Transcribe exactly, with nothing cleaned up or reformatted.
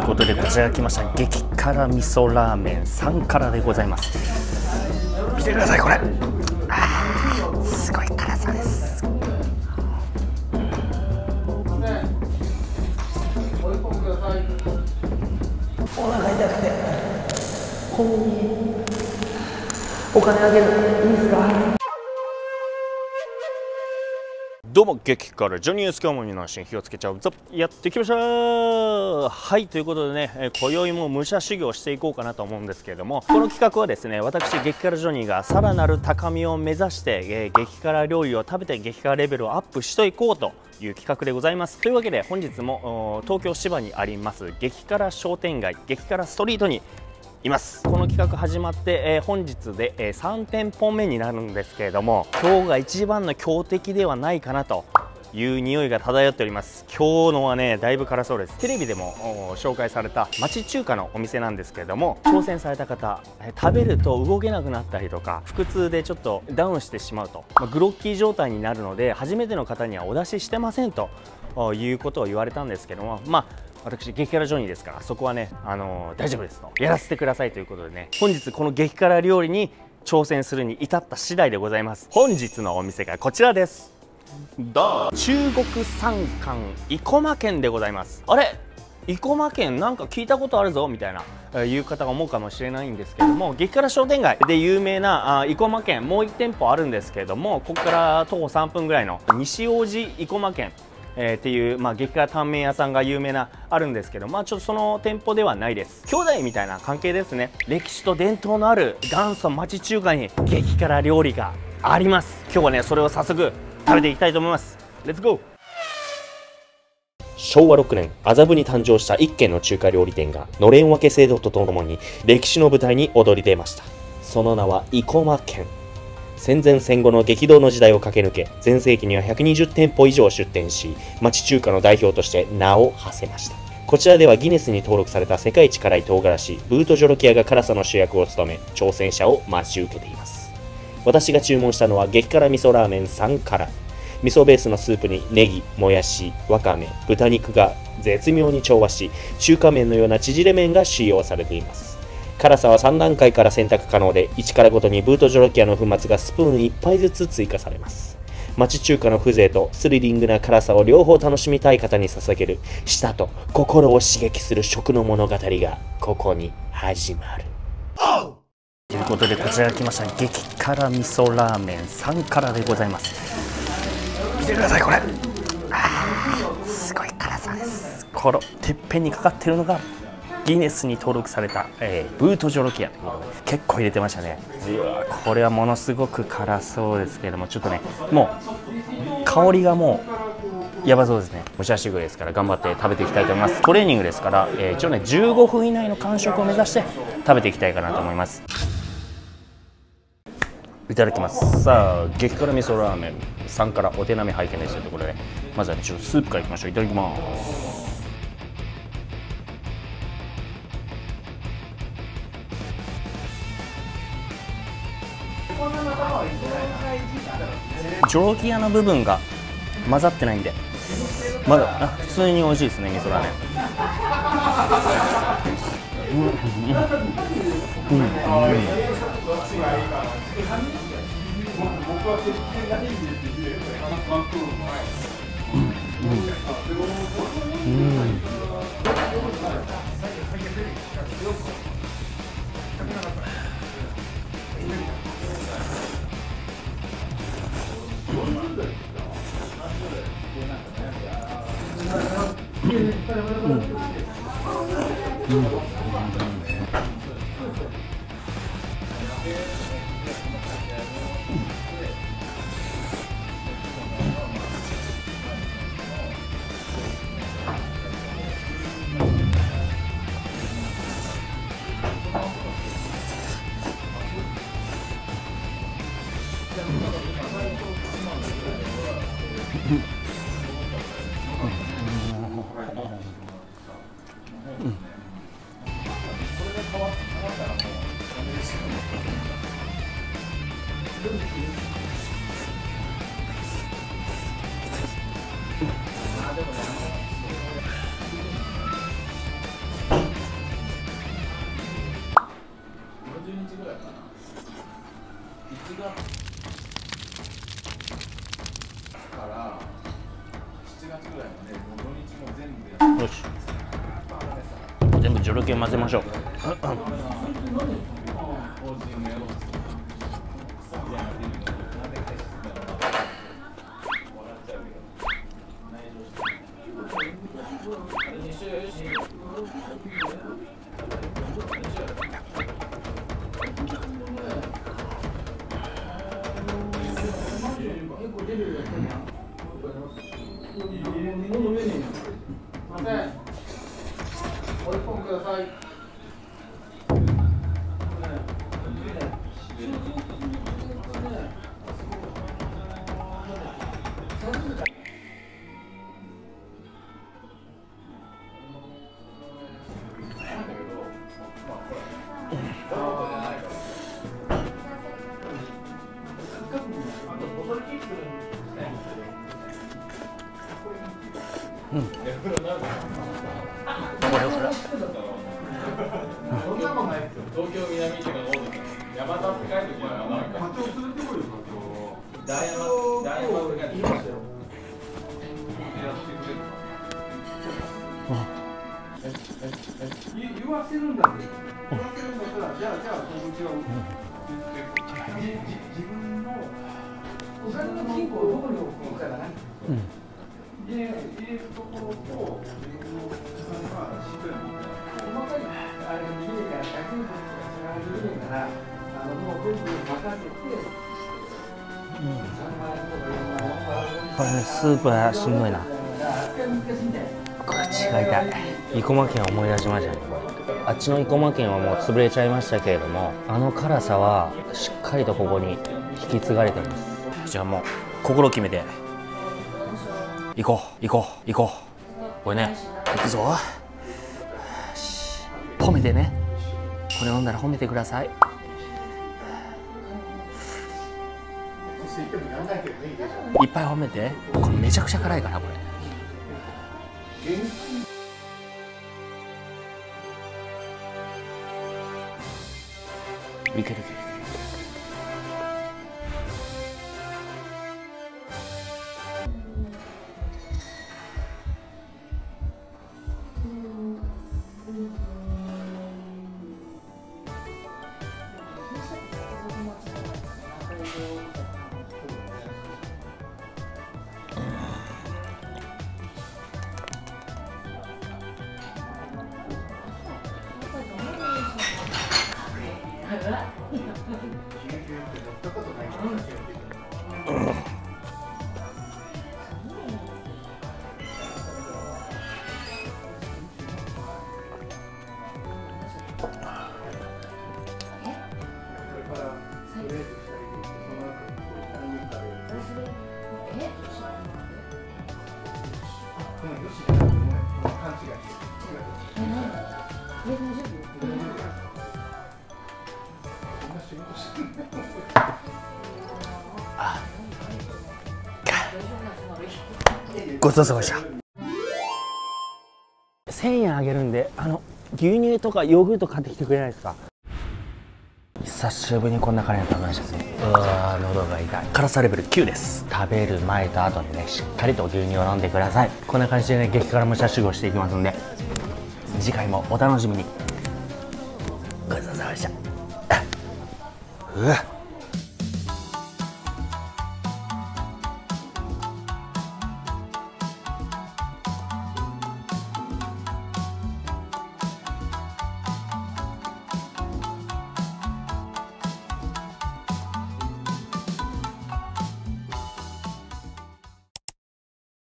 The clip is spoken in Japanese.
ことでこちら来ました。激辛味噌ラーメンさん辛でございます。見てください、これ。あー、すごい辛さです。お腹痛くてほんにお金あげるいいですか。どうも、激辛ジョニーです。今日も皆さん火をつけちゃうぞ、やってきました。はい、ということでね、え今宵も武者修行していこうかなと思うんですけれども、この企画はですね、私激辛ジョニーがさらなる高みを目指して、えー、激辛料理を食べて激辛レベルをアップしていこうという企画でございます。というわけで本日も東京芝にあります激辛商店街、激辛ストリートにいます。この企画始まって、えー、本日で、えー、さん店舗目になるんですけれども、今日が一番の強敵ではないかなという匂いが漂っております。今日のはね、だいぶ辛そうです。テレビでも紹介された町中華のお店なんですけれども、挑戦された方、えー、食べると動けなくなったりとか腹痛でちょっとダウンしてしまうと、まあ、グロッキー状態になるので初めての方にはお出ししてませんということを言われたんですけども、まあ私激辛ジョニーですから、そこはね、あのー、大丈夫ですと、やらせてくださいということでね、本日この激辛料理に挑戦するに至った次第でございます。本日のお店がこちらです。どう中国山間生駒軒でございます。あれ、生駒軒なんか聞いたことあるぞみたいないう方が思うかもしれないんですけども、激辛商店街で有名な生駒軒、もういち店舗あるんですけれども、ここから徒歩さんぷんぐらいの西大路生駒軒えー、っていう、まあ、激辛タンメン屋さんが有名なあるんですけど、まあちょっとその店舗ではないです。兄弟みたいな関係ですね。歴史と伝統のある元祖町中華に激辛料理があります。今日はね、それを早速食べていきたいと思います。レッツゴー。しょうわろくねん、麻布に誕生した一軒の中華料理店がのれん分け制度とともに歴史の舞台に躍り出ました。その名は生駒軒。戦前戦後の激動の時代を駆け抜け、全盛期にはひゃくにじゅう店舗以上出店し、町中華の代表として名を馳せました。こちらではギネスに登録された世界一辛い唐辛子、ブートジョロキアが辛さの主役を務め、挑戦者を待ち受けています。私が注文したのは激辛味噌ラーメンさん辛。味噌ベースのスープにネギ、もやし、わかめ、豚肉が絶妙に調和し、中華麺のような縮れ麺が使用されています。辛さはさん段階から選択可能で、いち辛ごとにブートジョロキアの粉末がスプーンいっぱいずつ追加されます。町中華の風情とスリリングな辛さを両方楽しみたい方に捧げる、舌と心を刺激する食の物語がここに始まる。ということでこちら来ました。激辛味噌ラーメンさん辛でございます。見てください、これ。あー、すごい辛さです。このてっぺんにかかってるのがギネスに登録された、えー、ブートジョロキアということで結構入れてましたね。うわ、これはものすごく辛そうですけれども、ちょっとね、もう香りがもうやばそうですね。武者修行ですから頑張って食べていきたいと思います。トレーニングですから、えー、一応ねじゅうごふん以内の完食を目指して食べていきたいかなと思います。いただきます。さあ、激辛味噌ラーメンさんからお手並み拝見ですというところで、まずはねちょっとスープからいきましょう。いただきます。ジョロキアの部分が混ざってないんで、まだあ普通に美味しいですね、味噌ラーメン。うんうんうんうん、 よし、全部ジョロキを混ぜましょう。うん。これをそれ。そんなもんないですよ。東京南っていうか山田って書いてるからなんか。課長連れてこいよ課長。大山大山って書いてる。言わせるんだって。言わせるんだったらじゃあじゃあこっちは自分のお金の金庫をどこに置くのかな。うん。入れるところと自分のお金はしっかり細かいあれに入れたらひゃくえんとかそれが入れるからあのもう全部任せて、うん、これねスープはしんどいな。口が痛い。生駒県を思い出しましたね。あっちの生駒県はもう潰れちゃいましたけれども、あの辛さはしっかりとここに引き継がれてます。じゃあもう心決めて行こう行こう行こう。これね、行くぞ。褒めてね。これ飲んだら褒めてください。いっぱい褒めて。これめちゃくちゃ辛いからこれ。いけるいける。ごちそうさまでした。せんえんあげるんで、あの牛乳とかヨーグルト買ってきてくれないですか。久しぶりにこんなカレー食べましたね。うわー、喉が痛い。辛さレベルきゅうです。食べる前と後にね、しっかりと牛乳を飲んでください。こんな感じでね、激辛武者修行していきますんで、次回もお楽しみに。ごちそうさまでした。うわっ。